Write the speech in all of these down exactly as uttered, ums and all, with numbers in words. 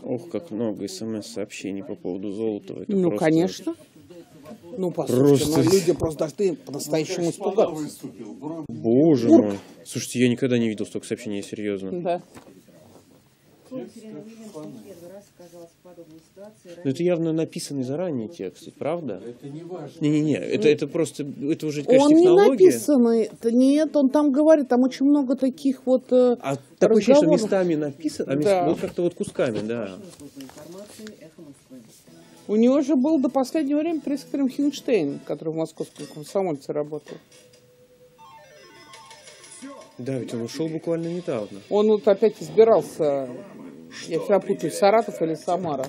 Ох, как много смс-сообщений по поводу Золотова. Это ну, просто... конечно. Ну, по просто... сути, но люди просто должны по-настоящему испугаться. Боже Бурк. мой. Слушайте, я никогда не видел столько сообщений, серьезно. Да. Но это явно написанный заранее текст, правда? Это не важно. Не-не-не, это, это просто, это уже, конечно, Он не технология. написанный, нет, он там говорит, там очень много таких вот э, А такое ощущение, что разговоров. местами написано, а Да. местами, вот как-то вот кусками, да. У него же был до последнего времени пресс-секретарем Хинштейн, который в московском комсомольце работал. Да, ведь он ушел буквально недавно. Он вот опять избирался, я всегда путаю, Саратов или Самара.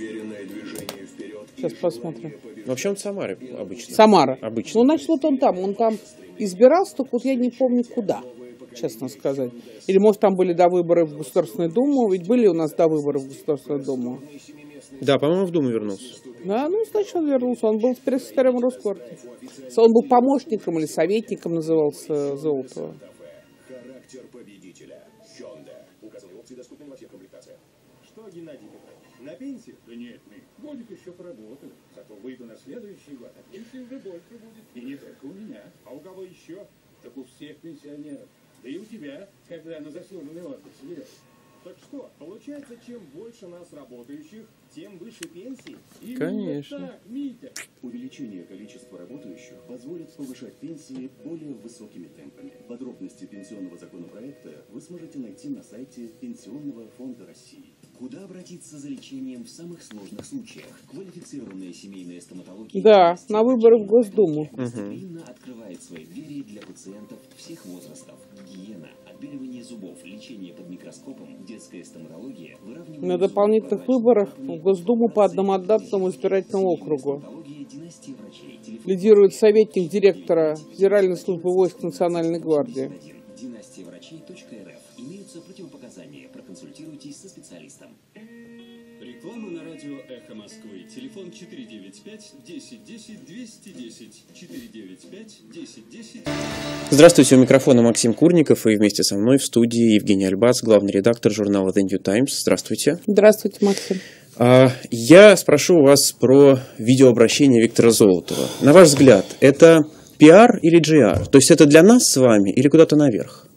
Сейчас посмотрим. Вообще он в Самаре обычно. Самара. Обычно. Ну, значит, вот он там, он там избирался, только вот я не помню куда, честно сказать. Или, может, там были до выборов в Государственную Думу, ведь были у нас до выборов в Государственную Думу. Да, по-моему, в Думу вернулся. Да, ну, значит, он вернулся. Он был пресс-секретарем Росквартии. Он был помощником или советником, назывался Золотого. Характер победителя. Hyundai. Указанные опции доступны во всех комплектациях. Что, Геннадий Петрович, на пенсию? Да нет, мы годик еще поработали. Зато выйду на следующий год, а пенсия уже больше будет. И не только у меня, а у кого еще? Так у всех пенсионеров. Да и у тебя, когда на заслуженный отдых соберешь. Так что, получается, чем больше нас работающих, тем выше пенсии? Именно Конечно. так, Митя. Увеличение количества работающих позволит повышать пенсии более высокими темпами. Подробности пенсионного законопроекта вы сможете найти на сайте Пенсионного фонда России. Куда обратиться за лечением в самых сложных случаях? Квалифицированная семейная стоматология. Да, на выборы в Госдуму. Гостеприимно открывает свои двери для пациентов всех возрастов. Гигиена, отбеливание зубов, лечение под микроскопом, детская стоматология, выравнивание На дополнительных выборах в Госдуму по одномандатному избирательному округу лидирует советник директора Федеральной службы войск Национальной гвардии. Династия врачей точка эр эф. Имеются противопоказания. Проконсультируйтесь со специалистом. Реклама на радио «Эхо Москвы». Телефон четыре девять пять десять десять двести десять. четыре девять пять десять десять. Здравствуйте, у микрофона Максим Курников, и вместе со мной в студии Евгений Альбац, главный редактор журнала The New Times. Здравствуйте. Здравствуйте, Максим. Я спрошу вас про видеообращение Виктора Золотова. На ваш взгляд, это пиар или джи ар? То есть это для нас с вами или куда-то наверх?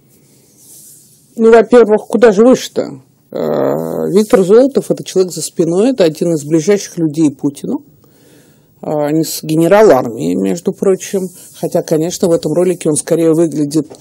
Ну, во-первых, куда же выше-то? Виктор Золотов – это человек за спиной, это один из ближайших людей Путину. Не с генерал армии, между прочим. Хотя, конечно, в этом ролике он скорее выглядит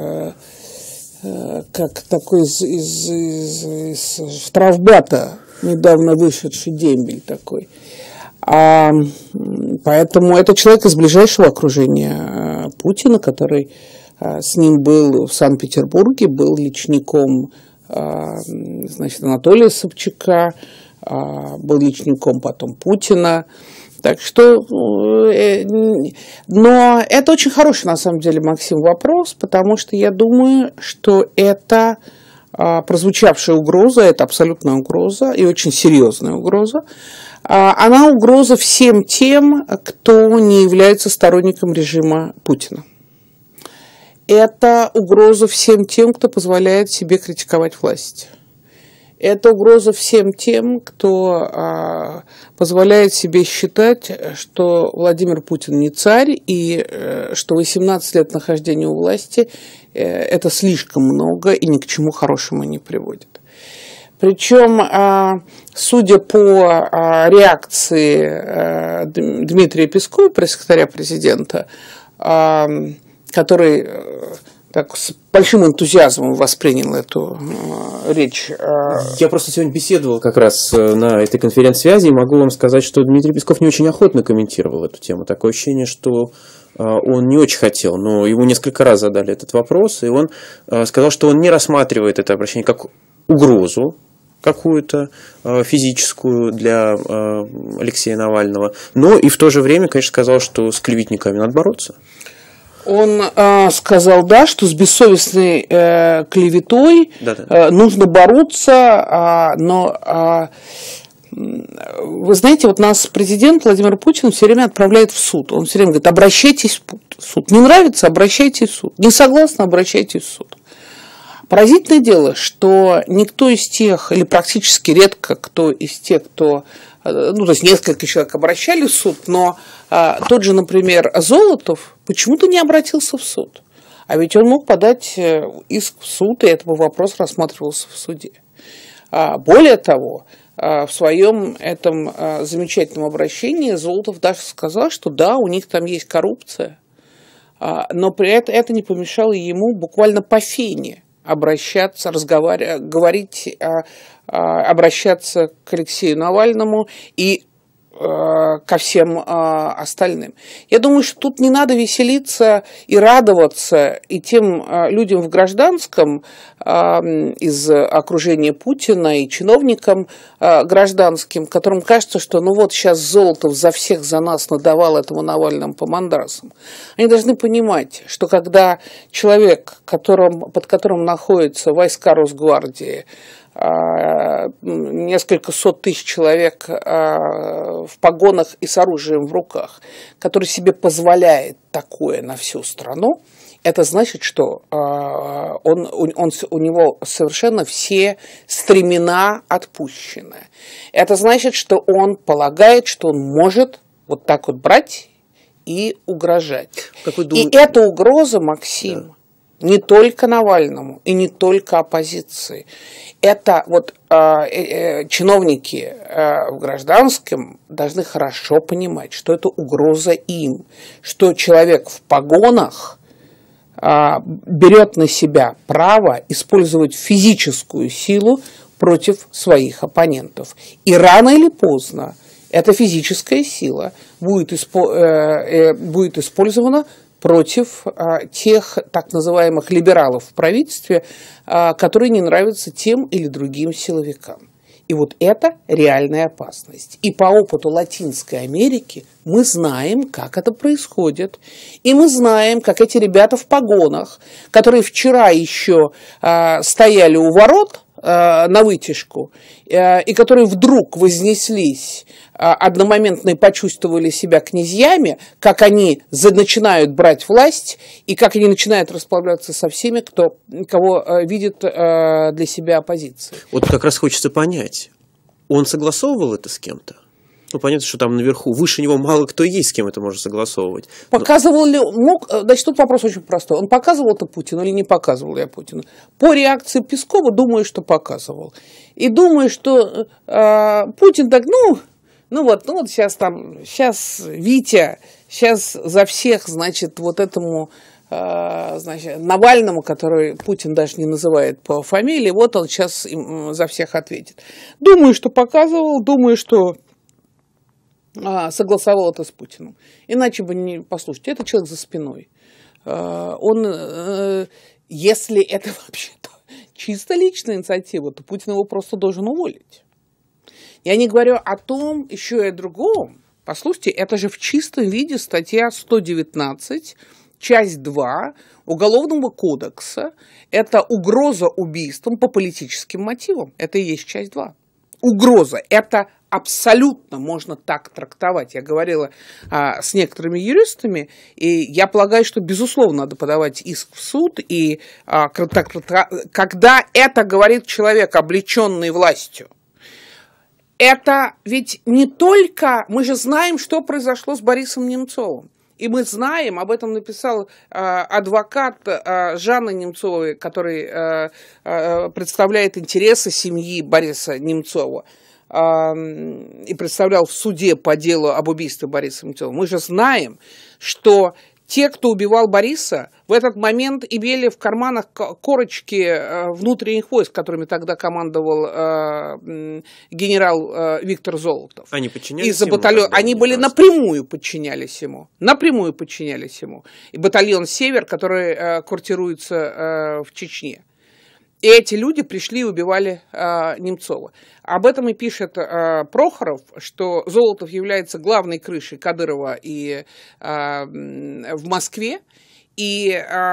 как такой из, из, из, из штрафбата, недавно вышедший дембель такой. А, поэтому это человек из ближайшего окружения Путина, который а, с ним был в Санкт-Петербурге, был личником а, значит, Анатолия Собчака, а, был личником потом Путина. Так что, э, но это очень хороший, на самом деле, Максим, вопрос, потому что я думаю, что это а, прозвучавшая угроза, это абсолютная угроза и очень серьезная угроза. А, она угроза всем тем, кто не является сторонником режима Путина. Это угроза всем тем, кто позволяет себе критиковать власть. Это угроза всем тем, кто а, позволяет себе считать, что Владимир Путин не царь, и э, что восемнадцать лет нахождения у власти э, это слишком много и ни к чему хорошему не приводит. Причем, а, судя по а, реакции а, Дмитрия Пескова, пресс-секретаря президента, а, который так с большим энтузиазмом воспринял эту э, речь. Э... Я просто сегодня беседовал как раз на этой конференц-связи и могу вам сказать, что Дмитрий Песков не очень охотно комментировал эту тему. Такое ощущение, что э, он не очень хотел, но ему несколько раз задали этот вопрос, и он э, сказал, что он не рассматривает это обращение как угрозу какую-то э, физическую для э, Алексея Навального, но и в то же время, конечно, сказал, что с клеветниками надо бороться. Он э, сказал, да, что с бессовестной э, клеветой э, нужно бороться, э, но э, вы знаете, вот нас президент Владимир Путин все время отправляет в суд. Он все время говорит, обращайтесь в суд. Не нравится, обращайтесь в суд. Не согласны, обращайтесь в суд. Поразительное дело, что никто из тех, или практически редко кто из тех, кто, ну, то есть несколько человек обращались в суд, но а, тот же, например, Золотов почему-то не обратился в суд. А ведь он мог подать иск в суд, и этот вопрос рассматривался в суде. А, более того, а, в своем этом а, замечательном обращении Золотов даже сказал, что да, у них там есть коррупция, а, но при этом это не помешало ему буквально по фене обращаться, разговаривать, говорить, а, а, обращаться к Алексею Навальному и ко всем а, остальным. Я думаю, что тут не надо веселиться и радоваться и тем а, людям в гражданском а, из окружения Путина и чиновникам а, гражданским, которым кажется, что ну вот сейчас Золотов за всех за нас надавал этому Навальному по мандрасам. Они должны понимать, что когда человек, которым, под которым находятся войска Росгвардии, несколько сот тысяч человек в погонах и с оружием в руках, который себе позволяет такое на всю страну, это значит, что он, он, у него совершенно все стремена отпущены. Это значит, что он полагает, что он может вот так вот брать и угрожать. И эта угроза, Максим, да, не только Навальному и не только оппозиции. Это вот э, э, чиновники э, в гражданском должны хорошо понимать, что это угроза им, что человек в погонах э, берет на себя право использовать физическую силу против своих оппонентов. И рано или поздно эта физическая сила будет, испо- э, э, будет использована против а, тех так называемых либералов в правительстве, а, которые не нравятся тем или другим силовикам. И вот это реальная опасность. И по опыту Латинской Америки мы знаем, как это происходит. И мы знаем, как эти ребята в погонах, которые вчера еще а, стояли у ворот а, на вытяжку, а, и которые вдруг вознеслись, а, одномоментно почувствовали себя князьями, как они за, начинают брать власть, и как они начинают расправляться со всеми, кто, кого а, видит а, для себя оппозицией. Вот как раз хочется понять, он согласовывал это с кем-то? Ну, понятно, что там наверху, выше него мало кто есть, с кем это можно согласовывать. Показывал ли, мог, значит, тут вопрос очень простой. Он показывал это Путину или не показывал я Путину? По реакции Пескова, думаю, что показывал. И думаю, что э, Путин так, ну, ну вот, ну вот сейчас там, сейчас Витя, сейчас за всех, значит, вот этому, э, значит, Навальному, который Путин даже не называет по фамилии, вот он сейчас им за всех ответит. Думаю, что показывал, думаю, что согласовал это с Путиным. Иначе бы не... Послушайте, это человек за спиной. Он, если это вообще-то чисто личная инициатива, то Путин его просто должен уволить. Я не говорю о том, еще и о другом. Послушайте, это же в чистом виде статья сто девятнадцать, часть два Уголовного кодекса. Это угроза убийством по политическим мотивам. Это и есть часть два. Угроза. Это абсолютно можно так трактовать. Я говорила а, с некоторыми юристами, и я полагаю, что, безусловно, надо подавать иск в суд, и а, когда это говорит человек, облеченный властью, это ведь не только... Мы же знаем, что произошло с Борисом Немцовым. И мы знаем, об этом написал э, адвокат э, Жанны Немцовой, который э, э, представляет интересы семьи Бориса Немцова э, и представлял в суде по делу об убийстве Бориса Немцова. Мы же знаем, что те, кто убивал Бориса, в этот момент имели в карманах корочки внутренних войск, которыми тогда командовал э, генерал э, Виктор Золотов. Они подчинялись Из-за ему? батальона. Они были напрямую подчинялись ему. Напрямую подчинялись ему. И батальон «Север», который э, квартируется э, в Чечне. И эти люди пришли и убивали э, Немцова. Об этом и пишет э, Прохоров, что Золотов является главной крышей Кадырова и, э, в Москве. И,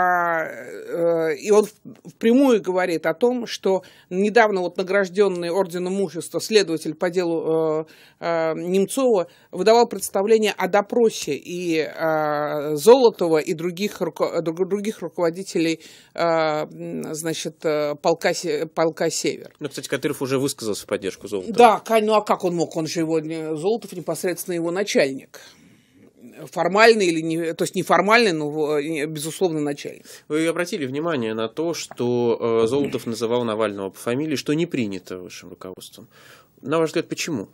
и он впрямую говорит о том, что недавно вот награжденный орденом Мужества следователь по делу Немцова выдавал представление о допросе и Золотова, и других, других руководителей, значит, полка, полка «Север». Ну, кстати, Кадыров уже высказался в поддержку Золотова. Да, ну а как он мог? Он же его, Золотов непосредственно его начальник. Формальный или не, то есть неформальный, но безусловно начальник. Вы обратили внимание на то, что э, Золотов называл Навального по фамилии, что не принято высшим руководством. На ваш взгляд, почему?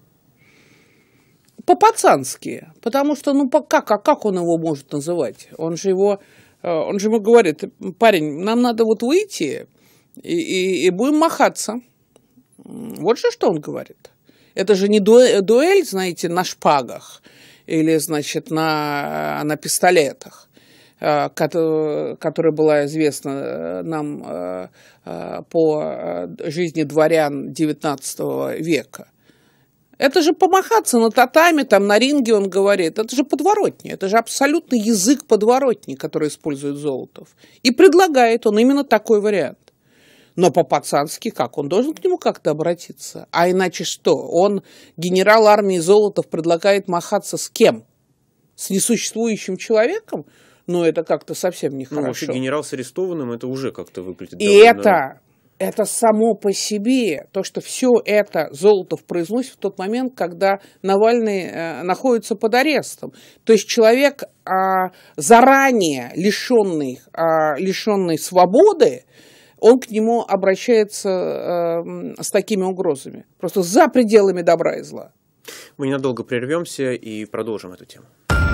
По-пацански. Потому что, ну, как, а как он его может называть? Он же его, он же ему говорит: парень, нам надо вот выйти и, и, и будем махаться. Вот же что он говорит. Это же не дуэль, знаете, на шпагах. Или, значит, на, на пистолетах, которая, которая была известна нам по жизни дворян девятнадцатого века. Это же помахаться на татами, там, на ринге, он говорит. Это же подворотни, это же абсолютно язык подворотни, который использует Золотов. И предлагает он именно такой вариант. Но по-пацански как? Он должен к нему как-то обратиться. А иначе что? Он, генерал армии Золотов, предлагает махаться с кем? С несуществующим человеком? Ну, это как-то совсем нехорошо. Ну, вообще генерал с арестованным, это уже как-то выглядит. И довольно... это, это само по себе, то, что все это Золотов произносит в тот момент, когда Навальный э, находится под арестом. То есть человек, э, заранее лишенный, э, лишенный свободы, он к нему обращается э, с такими угрозами. Просто за пределами добра и зла. Мы ненадолго прервемся и продолжим эту тему.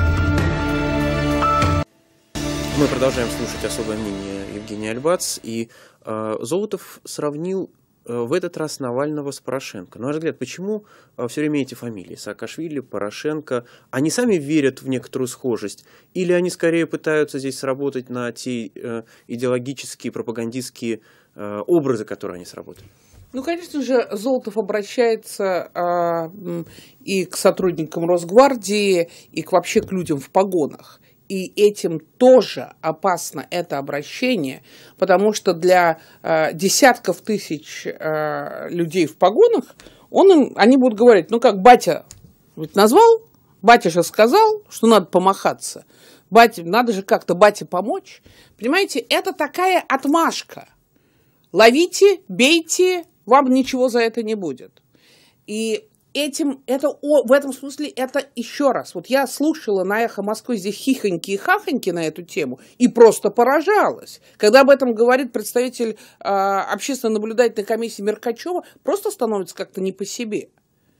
Мы продолжаем слушать особое мнение Евгения Альбац. И э, Золотов сравнил э, в этот раз Навального с Порошенко. На ваш взгляд, почему э, все время эти фамилии? Саакашвили, Порошенко. Они сами верят в некоторую схожесть? Или они скорее пытаются здесь сработать на те э, идеологические, пропагандистские э, образы, которые они сработали? Ну, конечно же, Золотов обращается э, и к сотрудникам Росгвардии, и к, вообще к людям в погонах. И этим тоже опасно это обращение, потому что для э, десятков тысяч э, людей в погонах он им, они будут говорить: ну как, батя ведь назвал, батя же сказал, что надо помахаться, батя, надо же как-то бате помочь. Понимаете, это такая отмашка. Ловите, бейте, вам ничего за это не будет. И этим, это, о, в этом смысле, это еще раз. Вот я слушала на «Эхо Москвы» здесь хихоньки и хахоньки на эту тему и просто поражалась. Когда об этом говорит представитель э, общественно-наблюдательной комиссии Меркачева, просто становится как-то не по себе.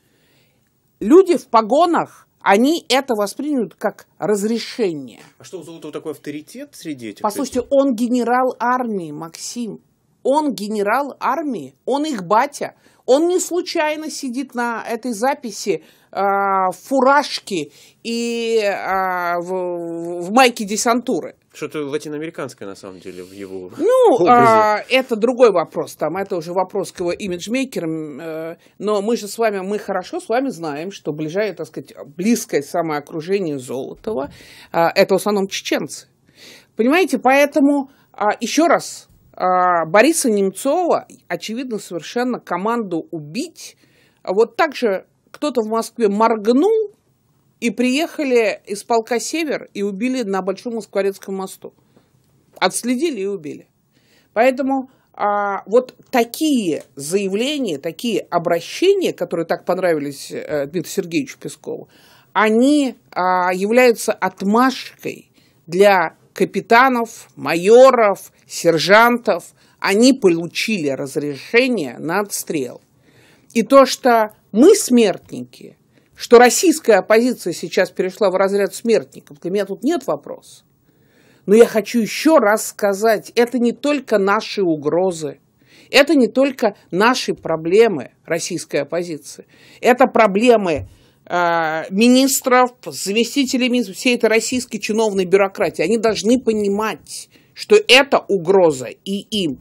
Люди в погонах, они это воспринимают как разрешение. А что, у Золотого такой авторитет среди этих? Послушайте, он генерал армии, Максим. Он генерал армии, он их батя. Он не случайно сидит на этой записи э, в фуражке и э, в, в майке десантуры. Что-то латиноамериканское, на самом деле, в его Ну, э, это другой вопрос. Там, это уже вопрос к его имиджмейкерам. Э, но мы же с вами, мы хорошо с вами знаем, что ближайшее, так сказать, близкое самое окружение Золотова э, это в основном чеченцы. Понимаете, поэтому э, еще раз, Бориса Немцова, очевидно, совершенно команду убить. Вот так же кто-то в Москве моргнул, и приехали из полка «Север» и убили на Большом Москворецком мосту. Отследили и убили. Поэтому а, вот такие заявления, такие обращения, которые так понравились а, Дмитрию Сергеевичу Пескову, они а, являются отмашкой для капитанов, майоров, сержантов. Они получили разрешение на отстрел. И то, что мы смертники, что российская оппозиция сейчас перешла в разряд смертников, для меня тут нет вопроса. Но я хочу еще раз сказать, это не только наши угрозы, это не только наши проблемы российской оппозиции, это проблемы министров, заместителей министров, всей этой российской чиновной бюрократии. Они должны понимать, что это угроза и им.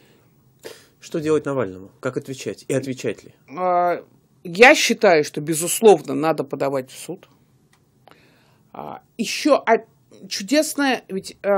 Что делать Навальному? Как отвечать? И отвечать ли? Я считаю, что, безусловно, надо подавать в суд. Еще чудесная, ведь э,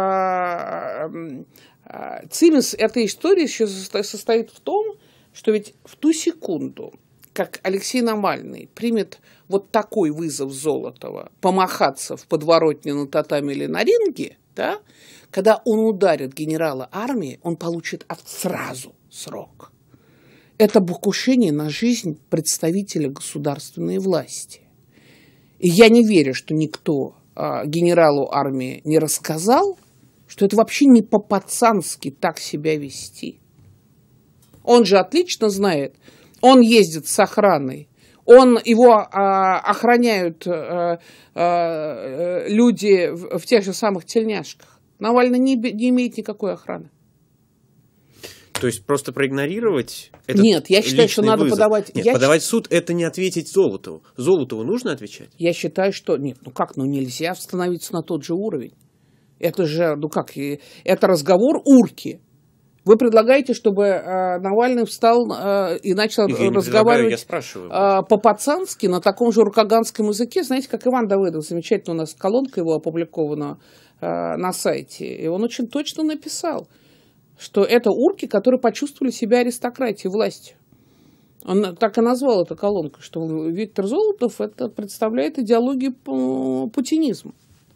э, цимис этой истории еще состоит в том, что ведь в ту секунду, как Алексей Навальный примет вот такой вызов Золотова, помахаться в подворотне на татами или на ринге, да, когда он ударит генерала армии, он получит сразу срок. Это покушение на жизнь представителя государственной власти. И я не верю, что никто а, генералу армии не рассказал, что это вообще не по-пацански так себя вести. Он же отлично знает, он ездит с охраной, он, его а, охраняют а, а, люди в, в тех же самых тельняшках. Навальный не, не имеет никакой охраны. То есть просто проигнорировать этот Нет, я считаю, что надо вызов. подавать... Нет, я подавать счит... в суд – это не ответить Золотову. Золотову нужно отвечать? Я считаю, что... Нет, ну как, ну нельзя становиться на тот же уровень. Это же, ну как, это разговор урки. Вы предлагаете, чтобы э, Навальный встал э, и начал я разговаривать э, по-пацански на таком же рукоганском языке, знаете, как Иван Давыдов, замечательно, у нас колонка его опубликована э, на сайте, и он очень точно написал, что это урки, которые почувствовали себя аристократией, властью. Он так и назвал эту колонку, что Виктор Золотов это представляет идеологию путинизма.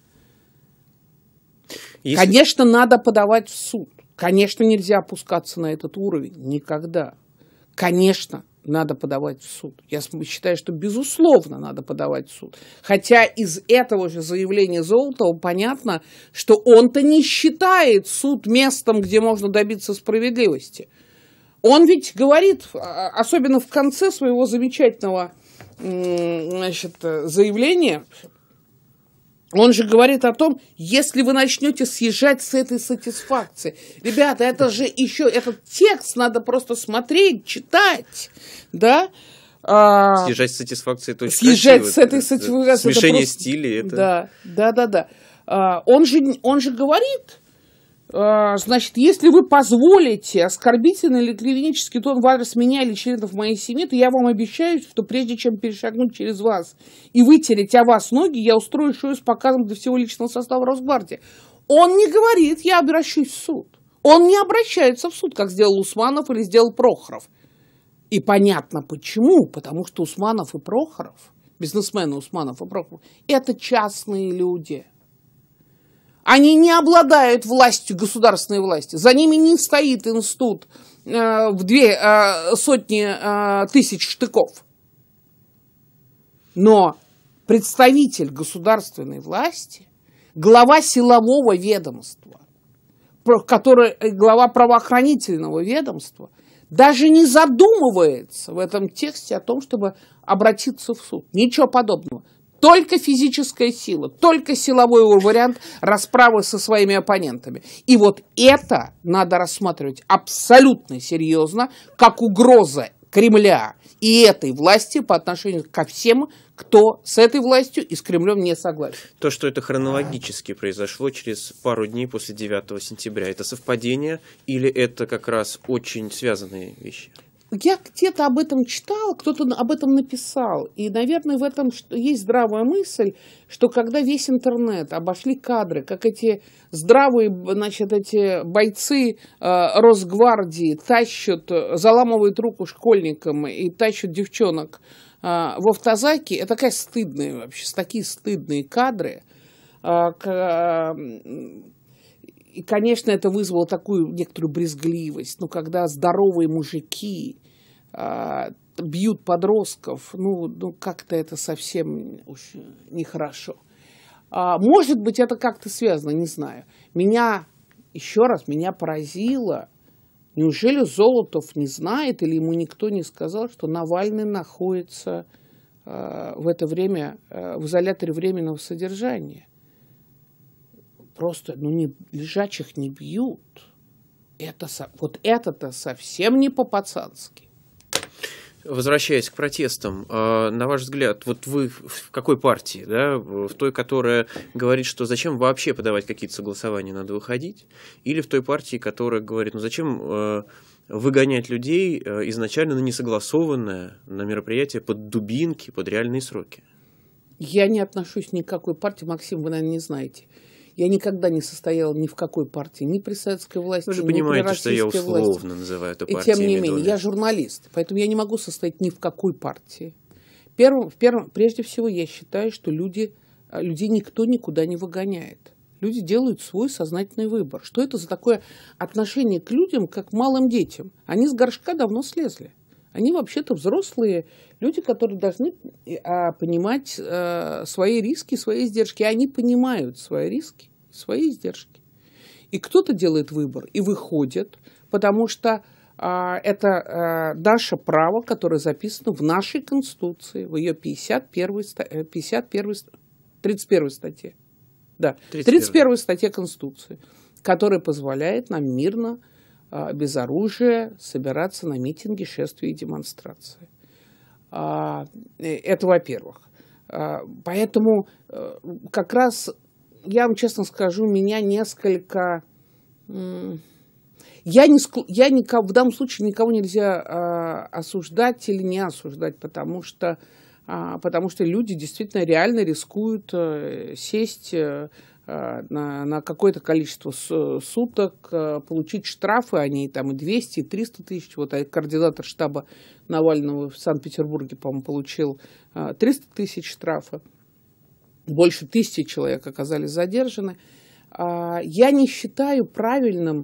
Если... Конечно, надо подавать в суд. Конечно, нельзя опускаться на этот уровень. Никогда. Конечно, надо подавать в суд. Я считаю, что, безусловно, надо подавать в суд. Хотя из этого же заявления Золотова понятно, что он-то не считает суд местом, где можно добиться справедливости. Он ведь говорит, особенно в конце своего замечательного, значит, заявления, он же говорит о том, если вы начнете съезжать с этой сатисфакции. Ребята, это же еще, этот текст надо просто смотреть, читать, да? Съезжать с сатисфакцией, то есть съезжать с этой сатисфакцией. Смешение стилей. Это... Да, да, да, да. А, он же, он же говорит, а, значит, если вы позволите оскорбительный или клеветнический тон в адрес меня или членов моей семьи, то я вам обещаю, что прежде чем перешагнуть через вас и вытереть о вас ноги, я устрою шоу с показом для всего личного состава Росгвардии. Он не говорит, я обращусь в суд. Он не обращается в суд, как сделал Усманов или сделал Прохоров. И понятно почему. Потому что Усманов и Прохоров, бизнесмены Усманов и Прохоров, это частные люди. Они не обладают властью, государственной власти. За ними не стоит институт э, в две э, сотни э, тысяч штыков. Но представитель государственной власти, глава силового ведомства, который, глава правоохранительного ведомства, даже не задумывается в этом тексте о том, чтобы обратиться в суд. Ничего подобного. Только физическая сила, только силовой вариант расправы со своими оппонентами. И вот это надо рассматривать абсолютно серьезно, как угроза Кремля и этой власти по отношению ко всем, кто с этой властью и с Кремлем не согласен. То, что это хронологически произошло через пару дней после девятого сентября, это совпадение или это как раз очень связанные вещи? Я где-то об этом читал, кто-то об этом написал. И, наверное, в этом есть здравая мысль, что когда весь интернет обошли кадры, как эти здравые, значит, эти бойцы э, Росгвардии тащат, заламывают руку школьникам и тащат девчонок э, в автозаки, это такая стыдная вообще, такие стыдные кадры. Э, к, э, И, конечно, это вызвало такую некоторую брезгливость. Но когда здоровые мужики а, бьют подростков, ну, ну как-то это совсем уж нехорошо. А, может быть, это как-то связано, не знаю. Меня, еще раз, меня поразило, неужели Золотов не знает или ему никто не сказал, что Навальный находится а, в это время а, в изоляторе временного содержания? Просто, ну, не, лежачих не бьют. Это, вот это-то совсем не по-пацански. Возвращаясь к протестам, на ваш взгляд, вот вы в какой партии, да, в той, которая говорит, что зачем вообще подавать какие-то согласования, надо выходить, или в той партии, которая говорит, ну зачем выгонять людей изначально на несогласованное, на мероприятие под дубинки, под реальные сроки? Я не отношусь ни к какой партии, Максим, вы, наверное, не знаете. Я никогда не состояла ни в какой партии, ни при советской власти, Вы же ни при понимаете, что я российской условно власти. называю эту И партию. тем не менее, я журналист, поэтому я не могу состоять ни в какой партии. Первым, в первом, прежде всего, я считаю, что люди, людей никто никуда не выгоняет. Люди делают свой сознательный выбор. Что это за такое отношение к людям, как к малым детям? Они с горшка давно слезли. Они вообще-то взрослые люди, которые должны а, понимать а, свои риски, свои издержки. И они понимают свои риски, свои издержки. И кто-то делает выбор и выходит, потому что а, это а, наше право, которое записано в нашей Конституции, в ее пятьдесят первой, пятьдесят первой, тридцать первой статье. Да, тридцать первой статье Конституции, которая позволяет нам мирно, без оружия, собираться на митинги, шествия и демонстрации. Это во-первых. Поэтому как раз, я вам честно скажу, меня несколько... Я, не, я никого, в данном случае никого нельзя осуждать или не осуждать, потому что потому что люди действительно реально рискуют сесть на, на какое-то количество суток, получить штрафы, они там и двести, и триста тысяч. Вот координатор штаба Навального в Санкт-Петербурге, по-моему, получил триста тысяч штрафа. Больше тысячи человек оказались задержаны. Я не считаю правильным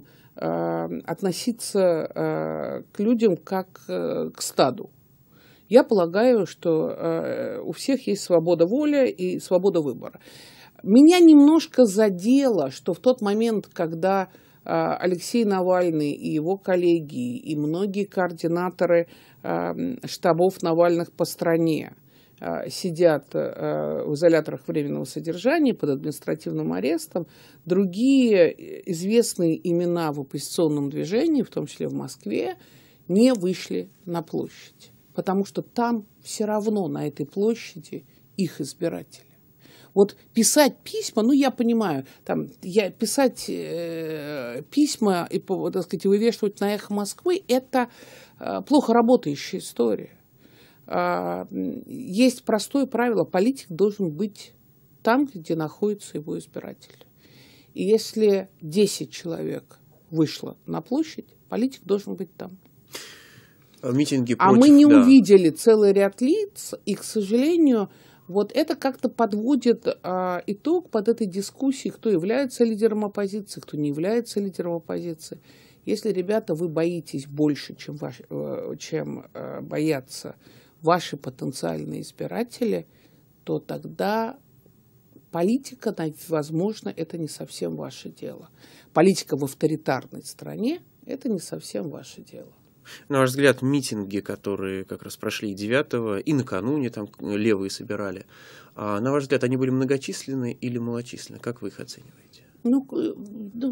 относиться к людям как к стаду. Я полагаю, что э, у всех есть свобода воли и свобода выбора. Меня немножко задело, что в тот момент, когда э, Алексей Навальный и его коллеги, и многие координаторы э, штабов Навальных по стране э, сидят э, в изоляторах временного содержания под административным арестом, другие известные имена в оппозиционном движении, в том числе в Москве, не вышли на площадь. Потому что там все равно на этой площади их избиратели. Вот писать письма, ну я понимаю, там, я, писать э, письма и, так сказать, вывешивать на «Эхо Москвы» – это э, плохо работающая история. Э, есть простое правило – политик должен быть там, где находится его избиратель. И если десять человек вышло на площадь, политик должен быть там. Митинги а против, мы не да. увидели целый ряд лиц, и, к сожалению, вот это как-то подводит а, итог под этой дискуссией, кто является лидером оппозиции, кто не является лидером оппозиции. Если, ребята, вы боитесь больше, чем, ваш, чем а, боятся ваши потенциальные избиратели, то тогда политика, возможно, это не совсем ваше дело. Политика в авторитарной стране – это не совсем ваше дело. На ваш взгляд, митинги, которые как раз прошли девятого и накануне там левые собирали, а на ваш взгляд, они были многочисленны или малочисленны? Как вы их оцениваете? Ну, ну...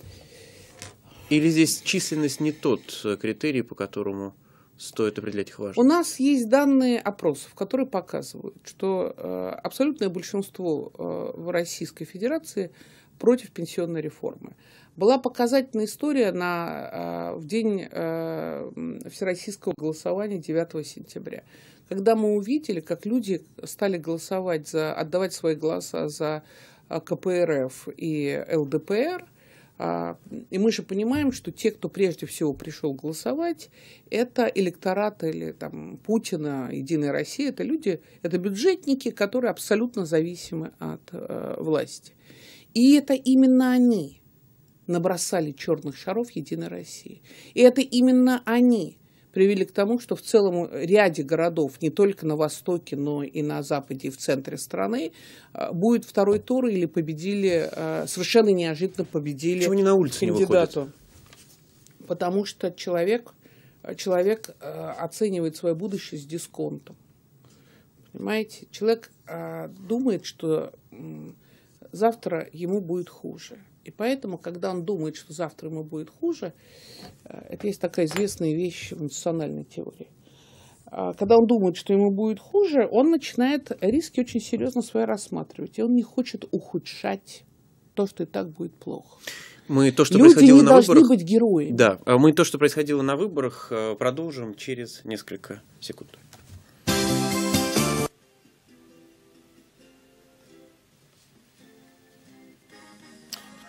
Или здесь численность не тот критерий, по которому стоит определять их важность? У нас есть данные опросов, которые показывают, что э, абсолютное большинство э, в Российской Федерации против пенсионной реформы. Была показательная история на, в день всероссийского голосования девятого сентября, когда мы увидели, как люди стали голосовать, за, отдавать свои голоса за ка пэ эр эф и эл дэ пэ эр. И мы же понимаем, что те, кто прежде всего пришел голосовать, это электорат или там, Путина, Единой России, это люди, это бюджетники, которые абсолютно зависимы от э, власти. И это именно они набросали черных шаров Единой России. И это именно они привели к тому, что в целом ряде городов, не только на востоке, но и на западе, и в центре страны, будет второй тур или победили, совершенно неожиданно победили Почему они на улице кандидату. Не выходят? Потому что человек, человек оценивает свое будущее с дисконтом. Понимаете? Человек думает, что завтра ему будет хуже. И поэтому, когда он думает, что завтра ему будет хуже, это есть такая известная вещь в национальной теории. Когда он думает, что ему будет хуже, он начинает риски очень серьезно свои рассматривать. И он не хочет ухудшать то, что и так будет плохо. Мы то, что Люди происходило не на должны выборах, быть героями. Да, мы то, что происходило на выборах, продолжим через несколько секунд.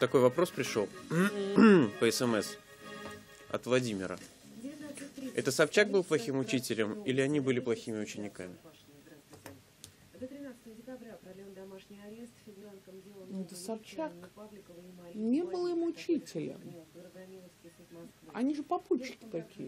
такой вопрос пришел по СМС от Владимира. Это Собчак был плохим учителем или они были плохими учениками? Да Собчак не был им учителем. Они же попутчики такие.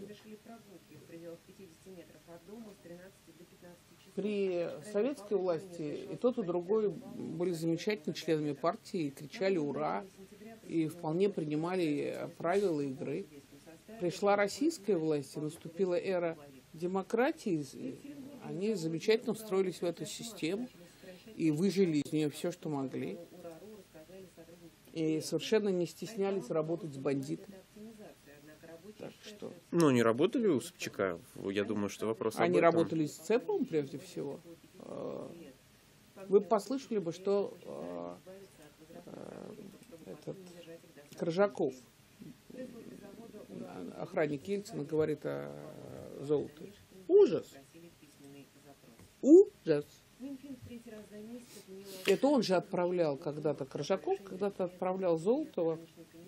При советской власти и тот, и другой были замечательными членами партии, кричали «Ура!» и вполне принимали правила игры. Пришла российская власть, и наступила эра демократии, они замечательно встроились в эту систему и выжили из нее все, что могли. И совершенно не стеснялись работать с бандитами. Так что... Ну, они работали у Собчака, я думаю, что вопрос об Они этом. работали с Цеповым, прежде всего. Вы послышали бы, что этот Коржаков, охранник Ельцина, говорит о золоте. Ужас! Ужас! Это он же отправлял когда-то, Коржаков когда-то отправлял Золотого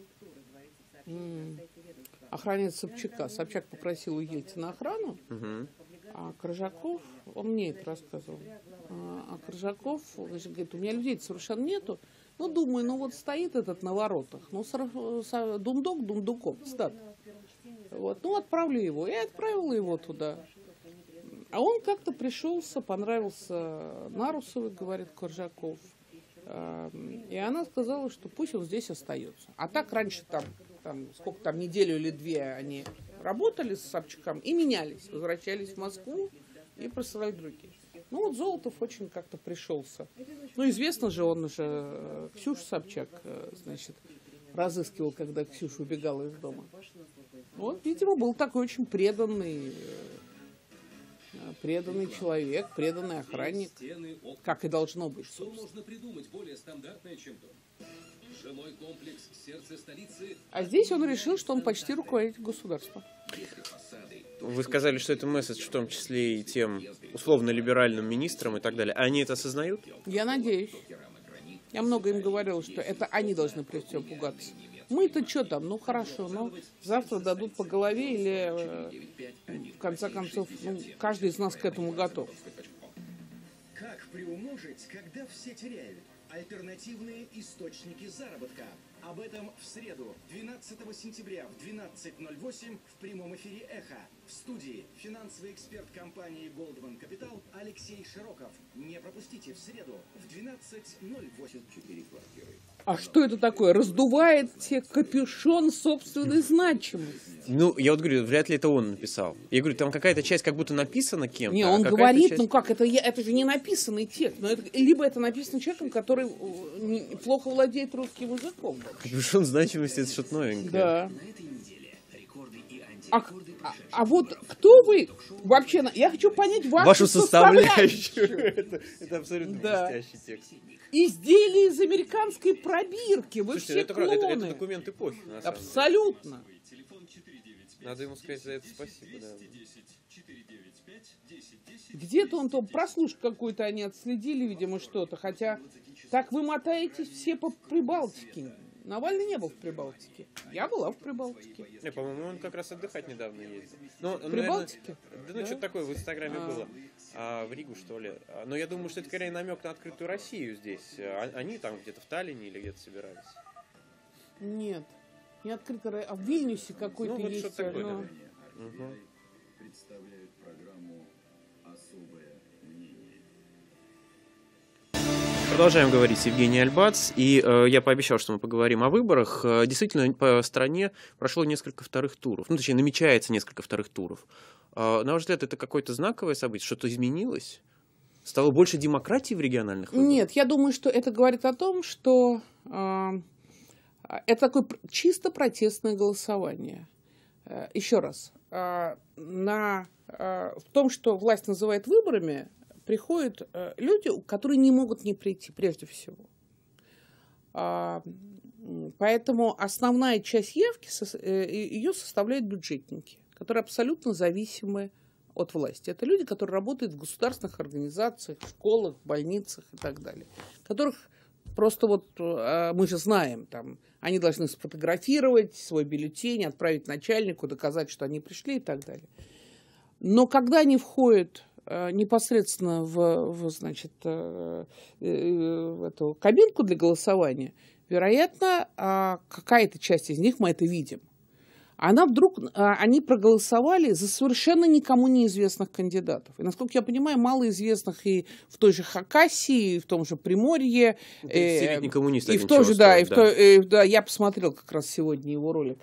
охранять Собчака. Собчак попросил у Ельцина охрану, угу. а Коржаков, он мне это рассказывал, а, а Коржаков, значит, говорит, у меня людей совершенно нету, ну, думаю, ну, вот стоит этот на воротах, ну, дундук дундуком, стат. Вот, ну, отправлю его. Я отправила его туда. А он как-то пришелся, понравился Нарусовой, говорит Коржаков. И она сказала, что пусть он здесь остается. А так раньше там, там сколько там, неделю или две они работали с Собчаком и менялись, возвращались в Москву и присылали другие. Ну вот Золотов очень как-то пришелся. Ну известно же, он же Ксюшу Собчак, значит, разыскивал, когда Ксюша убегала из дома. Вот, видимо, был такой очень преданный, преданный человек, преданный охранник, как и должно быть. Что можно придумать более стандартное, чем дом? Жилой комплекс сердце столицы. А здесь он решил, что он почти руководитель государства. Вы сказали, что это месседж в том числе и тем условно-либеральным министрам и так далее. Они это осознают? Я надеюсь. Я много им говорила, что это они должны прежде всего пугаться. Мы-то что там, ну хорошо, но завтра дадут по голове или, э, в конце концов, ну, каждый из нас к этому готов. Как приумножить, когда все теряют? Альтернативные источники заработка. Об этом в среду, двенадцатого сентября в двенадцать ноль восемь в прямом эфире «Эхо». В студии финансовый эксперт компании Goldman Capital Алексей Широков. Не пропустите в среду в двенадцать ноль восемь. Четыре квартиры. А что это такое? Раздувает тебе капюшон собственной значимости. Ну, я вот говорю, вряд ли это он написал. Я говорю, там какая-то часть как будто написана кем-то. Не, а он какая-то говорит, часть... ну как, это, это же не написанный текст. Но это, либо это написано человеком, который не, плохо владеет русским языком. Капюшон значимости — это что-то новенькое. Да. А, а, а вот кто вы вообще? Я хочу понять вашу, вашу составляющую. составляющую. это, это абсолютно да. блестящий текст. Изделия из американской пробирки. Вы Слушайте, все это, клоны. это, это документ эпохи, на самом Абсолютно. деле. Надо ему сказать за это спасибо. Да. Где-то он там прослушку какую-то они отследили, видимо, что-то. Хотя так вы мотаетесь все по Прибалтике. Навальный не был в Прибалтике. Я была в Прибалтике. Не, по-моему, он как раз отдыхать недавно ездил. Ну, в Прибалтике? Наверное, да, ну, да? Что-то такое в Инстаграме а. было. А, в Ригу, что ли. Но я думаю, что это скорее намек на открытую Россию здесь. А, они там где-то в Таллине или где-то собирались. Нет, не открытая, а в Вильнюсе какой-то ну, вот есть. Что-то такое, но... да. Угу. Представляют программу «Особое мнение». Продолжаем говорить с Евгением Альбац, и э, я пообещал, что мы поговорим о выборах. Э, действительно, по стране прошло несколько вторых туров, ну, точнее, намечается несколько вторых туров. Э, на ваш взгляд, это какое-то знаковое событие, что-то изменилось? Стало больше демократии в региональных выборах? Нет, я думаю, что это говорит о том, что э, это такое чисто протестное голосование. Э, еще раз, э, на, э, в том, что власть называет выборами, приходят э, люди, которые не могут не прийти, прежде всего. А, поэтому основная часть явки, со, э, ее составляют бюджетники, которые абсолютно зависимы от власти. Это люди, которые работают в государственных организациях, в школах, больницах и так далее, которых Просто вот мы же знаем, там, они должны сфотографировать свой бюллетень, отправить начальнику, доказать, что они пришли и так далее. Но когда они входят непосредственно в, в, значит, в эту кабинку для голосования, вероятно, какая-то часть из них, мы это видим, она вдруг, они проголосовали за совершенно никому неизвестных кандидатов. И, насколько я понимаю, малоизвестных и в той же Хакасии, и в том же Приморье. Э, коммунист, и в том же, да, и в да. То, и, да, я посмотрел как раз сегодня его ролик.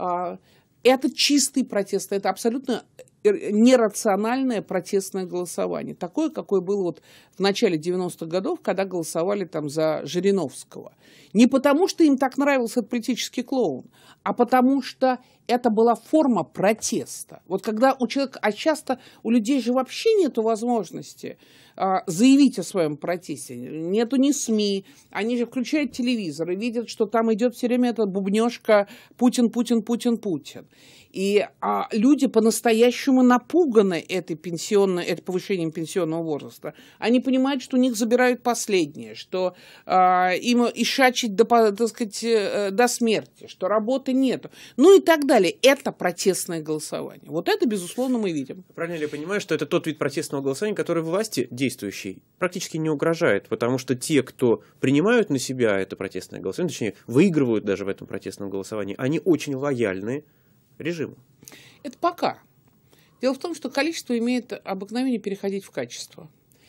Это чистый протест, это абсолютно нерациональное протестное голосование. Такое, какое было вот в начале девяностых годов, когда голосовали там за Жириновского. Не потому, что им так нравился этот политический клоун, а потому что это была форма протеста. Вот когда у человека, а часто у людей же вообще нету возможности а, заявить о своем протесте. Нету ни СМИ, они же включают телевизор и видят, что там идет все время эта бубнежка Путин, Путин, Путин, Путин. И а, люди по-настоящему напуганы этой пенсионной, это повышением пенсионного возраста. Они понимают, что у них забирают последнее, что а, им ишачить до, так сказать, до смерти, что работы нету. Ну и так далее. Это протестное голосование. Вот это, безусловно, мы видим. Правильно ли я понимаю, что это тот вид протестного голосования, который власти действующей практически не угрожает, потому что те, кто принимают на себя это протестное голосование, точнее, выигрывают даже в этом протестном голосовании, они очень лояльны режиму. Это пока. Дело в том, что количество имеет обыкновение переходить в качество.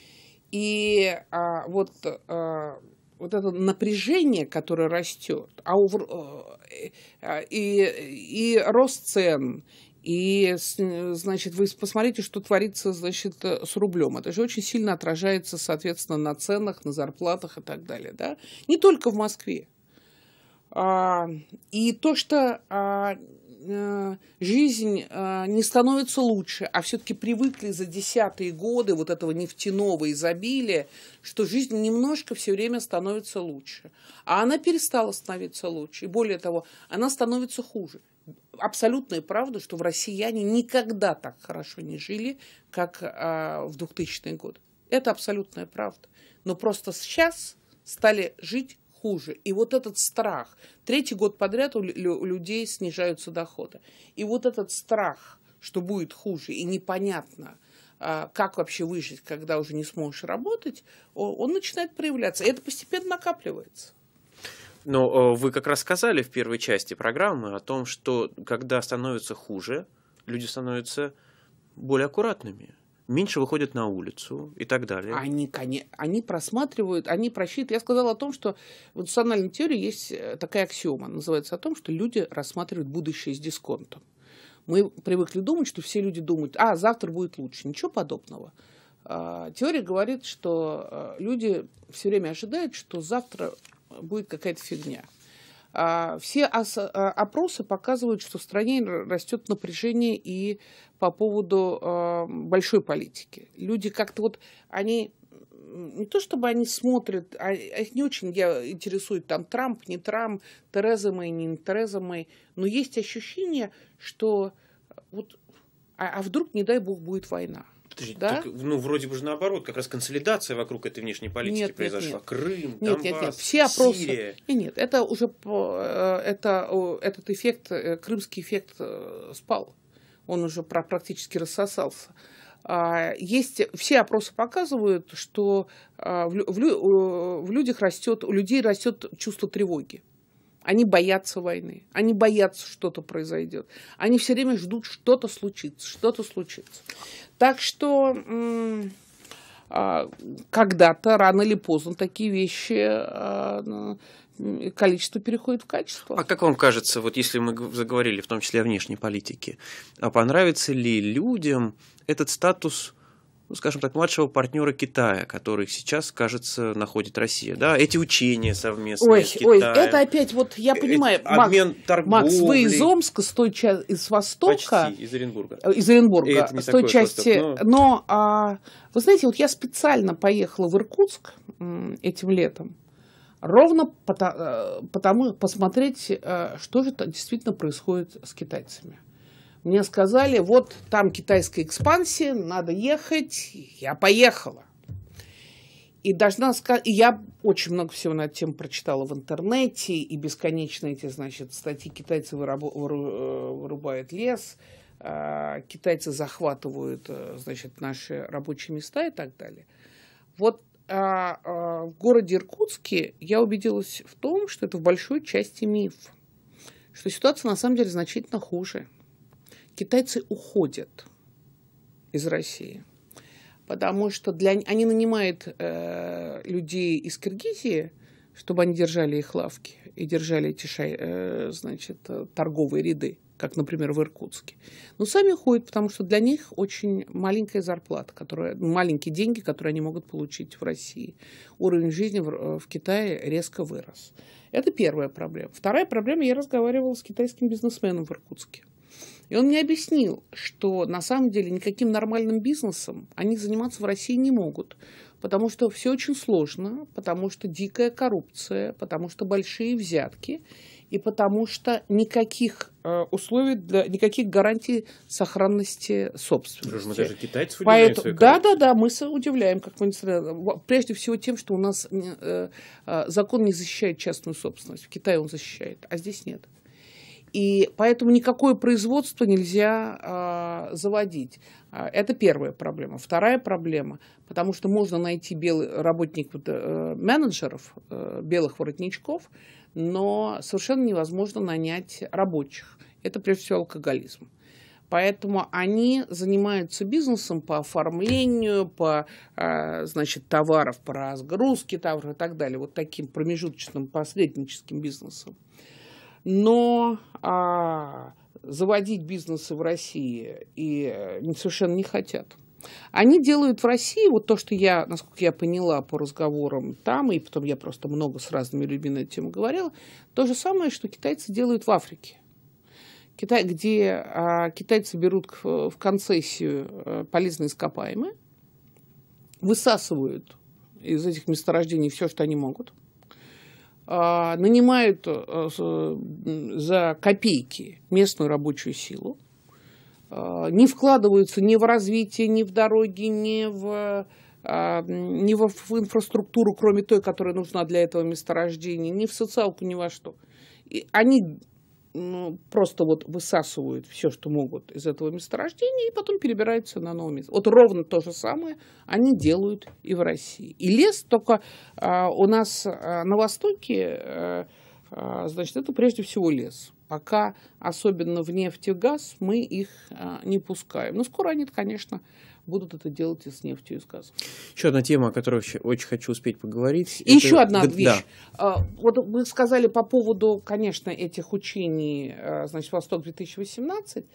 И а, вот, а, вот это напряжение, которое растет, а у, а, и, и рост цен, и, значит, вы посмотрите, что творится, значит, с рублем. Это же очень сильно отражается, соответственно, на ценах, на зарплатах и так далее. Да? Не только в Москве. А, и то, что а, жизнь а, не становится лучше, а все-таки привыкли за десятые годы вот этого нефтяного изобилия, что жизнь немножко все время становится лучше. А она перестала становиться лучше. И более того, она становится хуже. Абсолютная правда, что в россияне никогда так хорошо не жили, как а, в двухтысячные годы. Это абсолютная правда. Но просто сейчас стали жить хуже. И вот этот страх. Третий год подряд у людей снижаются доходы. И вот этот страх, что будет хуже и непонятно, как вообще выжить, когда уже не сможешь работать, он начинает проявляться. И это постепенно накапливается. Но вы как раз сказали в первой части программы о том, что когда становится хуже, люди становятся более аккуратными. Меньше выходят на улицу и так далее. Они, они просматривают, они просчитывают. Я сказала о том, что в национальной теории есть такая аксиома, называется о том, что люди рассматривают будущее с дисконтом. Мы привыкли думать, что все люди думают, а, завтра будет лучше. Ничего подобного. Теория говорит, что люди все время ожидают, что завтра будет какая-то фигня. Все опросы показывают, что в стране растет напряжение и по поводу большой политики. Люди как-то вот, они, не то чтобы они смотрят, а их не очень интересует там Трамп, не Трамп, Тереза Мэй, не Тереза Мэй, но есть ощущение, что вот, а, а вдруг, не дай бог, будет война. Подожди, да? так, ну, вроде бы же наоборот, как раз консолидация вокруг этой внешней политики нет, произошла. Нет, нет. Крым, нет, Донбасс, нет, нет. Все опросы... Сирия. Нет, нет, это уже это, этот эффект, крымский эффект спал. Он уже практически рассосался. Есть, все опросы показывают, что в, в, в людях растет, у людей растет чувство тревоги. Они боятся войны, они боятся, что-то произойдет. Они все время ждут, что-то случится, что-то случится. Так что м- а, когда-то, рано или поздно, такие вещи, а, количество переходит в качество. А как вам кажется, вот если мы заговорили в том числе о внешней политике, а понравится ли людям этот статус, ну, скажем так, младшего партнера Китая, который сейчас, кажется, находит Россия, да, эти учения совместные ой, с Китаем. Ой, это опять, вот я понимаю, обмен Макс, торговлей. Макс, вы из Омска, с той части, из Востока. Почти, из Оренбурга. Из Оренбурга, с той части. Восток, но, но а, вы знаете, вот я специально поехала в Иркутск этим летом, ровно потому, потому посмотреть, что же действительно происходит с китайцами. Мне сказали, вот там китайская экспансия, надо ехать. Я поехала. И должна сказать, и я очень много всего на эту тему прочитала в интернете, и бесконечно эти, значит, статьи «Китайцы вырубают лес», «Китайцы захватывают, значит, наши рабочие места» и так далее. Вот а, а, в городе Иркутске я убедилась в том, что это в большой части миф, что ситуация на самом деле значительно хуже. Китайцы уходят из России. Потому что для, они нанимают э, людей из Киргизии, чтобы они держали их лавки и держали эти шай, э, значит, торговые ряды, как, например, в Иркутске. Но сами уходят, потому что для них очень маленькая зарплата, которая, маленькие деньги, которые они могут получить в России. Уровень жизни в, в Китае резко вырос. Это первая проблема. Вторая проблема, я разговаривала с китайским бизнесменом в Иркутске. И он мне объяснил, что на самом деле никаким нормальным бизнесом они заниматься в России не могут, потому что все очень сложно, потому что дикая коррупция, потому что большие взятки и потому что никаких э, условий, для, никаких гарантий сохранности собственности. Мы даже китайцев удивляем. Поэтому, да, да, да, мы удивляем, как мы не прежде всего тем, что у нас э, э, закон не защищает частную собственность. В Китае он защищает, а здесь нет. И поэтому никакое производство нельзя а, заводить. Это первая проблема. Вторая проблема, потому что можно найти белый, работников, менеджеров, белых воротничков, но совершенно невозможно нанять рабочих. Это прежде всего алкоголизм. Поэтому они занимаются бизнесом по оформлению, по, значит, товаров, по разгрузке товаров и так далее. Вот таким промежуточным, посредническим бизнесом. Но а, заводить бизнесы в России и совершенно не хотят. Они делают в России вот то, что я, насколько я поняла по разговорам там, и потом я просто много с разными людьми на эту тему говорила, то же самое, что китайцы делают в Африке. Китай, где а, китайцы берут в концессию а, полезные ископаемые, высасывают из этих месторождений все, что они могут, нанимают за копейки местную рабочую силу, не вкладываются ни в развитие, ни в дороги, ни в, ни в инфраструктуру, кроме той, которая нужна для этого месторождения, ни в социалку, ни во что. И они ну, просто вот высасывают все, что могут из этого месторождения, и потом перебираются на новое место. Вот ровно то же самое они делают и в России. И лес только а, у нас а, на Востоке, а, а, значит, это прежде всего лес. Пока, особенно в нефть и газ, мы их а, не пускаем. Но скоро они, конечно, будут это делать и с нефтью, и с газом. Еще одна тема, о которой очень хочу успеть поговорить. И это... еще одна да, вещь. Да. Вот вы сказали по поводу, конечно, этих учений, значит, «Восток-две тысячи восемнадцать».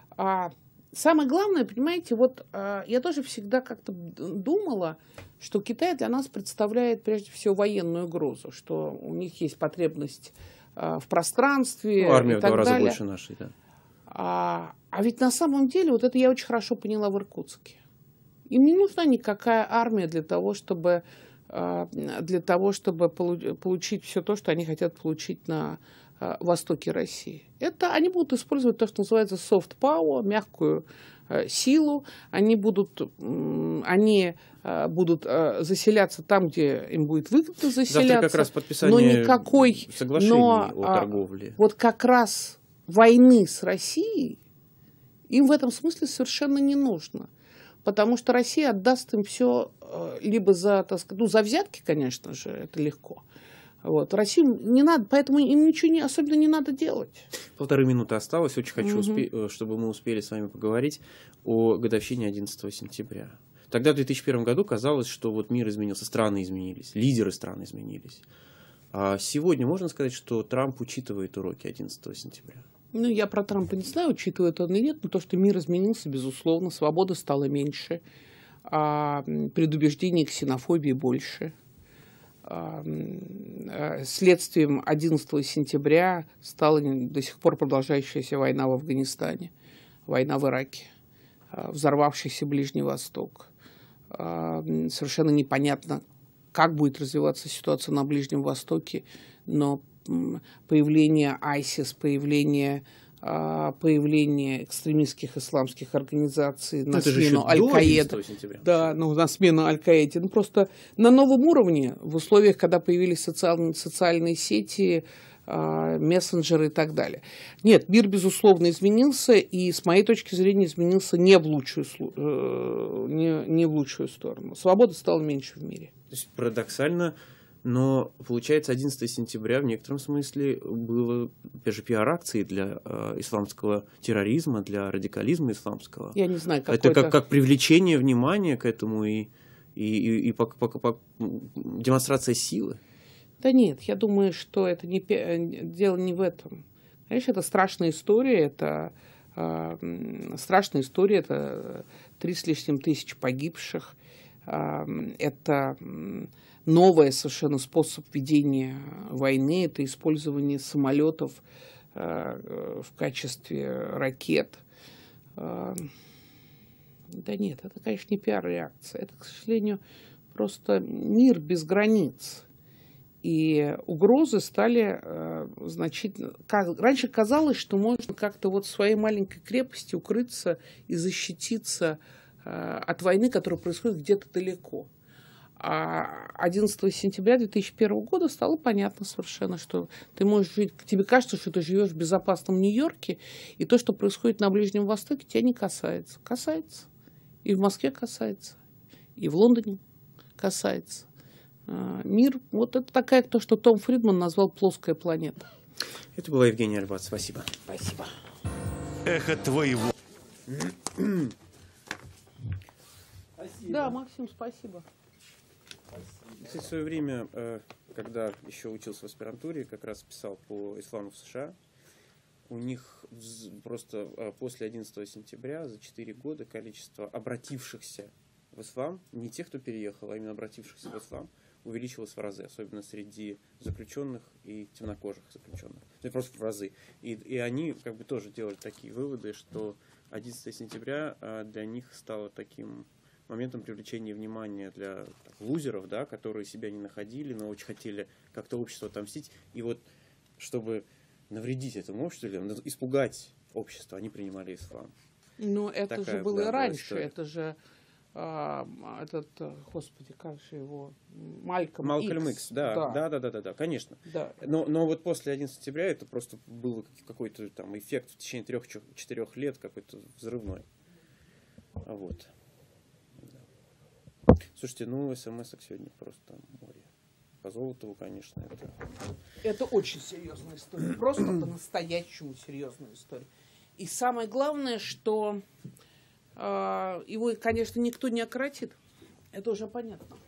Самое главное, понимаете, вот я тоже всегда как-то думала, что Китай для нас представляет прежде всего военную угрозу, что у них есть потребность в пространстве, ну, армия и так в два раза больше нашей, да. А, а ведь на самом деле, вот это я очень хорошо поняла в Иркутске. Им не нужна никакая армия для того, чтобы, для того, чтобы получить все то, что они хотят получить на востоке России. Это они будут использовать то, что называется soft power, мягкую силу. Они будут, они будут заселяться там, где им будет выгодно заселяться. Завтра как раз подписание но никакой, соглашения но, о торговле. Вот как раз войны с Россией им в этом смысле совершенно не нужно. Потому что Россия отдаст им все либо за, так сказать, ну, за взятки, конечно же, это легко. Вот. Россию не надо, поэтому им ничего не, особенно не надо делать. Полторы минуты осталось. Очень хочу, угу. успе- чтобы мы успели с вами поговорить о годовщине одиннадцатого сентября. Тогда, в две тысячи первом году, казалось, что вот мир изменился, страны изменились, лидеры стран изменились. А сегодня можно сказать, что Трамп учитывает уроки одиннадцатого сентября? Ну, я про Трампа не знаю, учитывает он или нет, но то, что мир изменился, безусловно, свобода стала меньше, а предубеждений, ксенофобии больше. Следствием одиннадцатого сентября стала до сих пор продолжающаяся война в Афганистане, война в Ираке, взорвавшийся Ближний Восток. Совершенно непонятно, как будет развиваться ситуация на Ближнем Востоке, но появление айсис, появление появление экстремистских исламских организаций на это смену Аль-Каиде. Да, ну, на смену Аль-Каиде. Ну, просто на новом уровне, в условиях, когда появились социальные, социальные сети, мессенджеры и так далее. Нет, мир, безусловно, изменился, и, с моей точки зрения, изменился не в лучшую, не, не в лучшую сторону. Свободы стало меньше в мире. То есть парадоксально, но, получается, одиннадцатого сентября в некотором смысле было, опять же, пиар-акцией для э, исламского терроризма, для радикализма исламского. Я не знаю, как это как, как привлечение внимания к этому и, и, и, и по, по, по, демонстрация силы. Да нет, я думаю, что это не, дело не в этом. Конечно, это страшная история, это э, страшная история, это три с лишним тысяч погибших, э, это новый совершенно способ ведения войны, это использование самолетов э, в качестве ракет. Э, да нет, это, конечно, не пиар-реакция, это, к сожалению, просто мир без границ. И угрозы стали э, значительно... Как, раньше казалось, что можно как-то вот в своей маленькой крепости укрыться и защититься э, от войны, которая происходит где-то далеко. А одиннадцатого сентября две тысячи первого года стало понятно совершенно, что ты можешь жить... Тебе кажется, что ты живешь в безопасном Нью-Йорке, и то, что происходит на Ближнем Востоке, тебя не касается. Касается. И в Москве касается. И в Лондоне касается. Мир, вот это такая, то, что Том Фридман назвал плоская планета. Это была Евгения Альбац. Спасибо. Спасибо. Эхо твоего. Спасибо. Да, Максим, спасибо. В свое время, когда еще учился в аспирантуре, как раз писал по исламу в США, у них просто после одиннадцатого сентября за четыре года количество обратившихся в ислам, не тех, кто переехал, а именно обратившихся в ислам, увеличилось в разы, особенно среди заключенных и темнокожих заключенных. Это просто в разы. И, и они как бы тоже делали такие выводы, что одиннадцатого сентября для них стало таким моментом привлечения внимания для так, лузеров, да, которые себя не находили, но очень хотели как-то общество отомстить. И вот, чтобы навредить этому обществу, или испугать общество, они принимали ислам. Ну, это Такая, же было да, и раньше. история. Это же а, этот, господи, как же его, Малькольм, Малькольм Икс. Икс, да, да, да, да, да, да, конечно. Да. Но, но вот после одиннадцатого сентября это просто был какой-то там эффект в течение трех-четырех лет, какой-то взрывной. Вот. Да. Слушайте, ну, смс-ок сегодня просто море. По Золотову, конечно, это... Это очень серьезная история. Просто по-настоящему серьезная история. И самое главное, что э, его, конечно, никто не окоротит. Это уже понятно.